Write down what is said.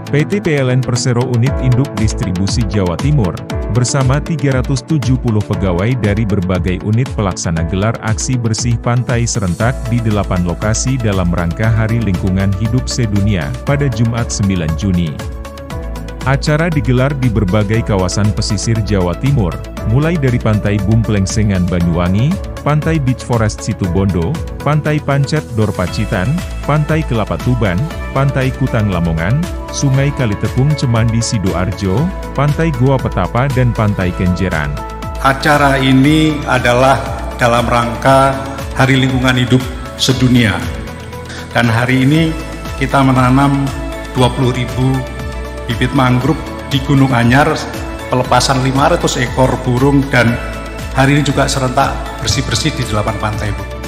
PT PLN Persero Unit Induk Distribusi Jawa Timur, bersama 370 pegawai dari berbagai unit pelaksana gelar aksi bersih pantai serentak di 8 lokasi dalam rangka Hari Lingkungan Hidup Sedunia, pada Jumat 9 Juni. Acara digelar di berbagai kawasan pesisir Jawa Timur, mulai dari Pantai Bumplengsengan Banyuwangi, Pantai Beach Forest Situbondo, Pantai Pancet Dor Pacitan, Pantai Kelapa Tuban, Pantai Kutang Lamongan, Sungai Kalitepung Cemandi Sidoarjo, Pantai Goa Petapa dan Pantai Kenjeran. Acara ini adalah dalam rangka Hari Lingkungan Hidup Sedunia. Dan hari ini kita menanam 20.000 bibit mangrove di Gunung Anyar, pelepasan 500 ekor burung, dan hari ini juga serentak bersih-bersih di 8 pantai, Bu.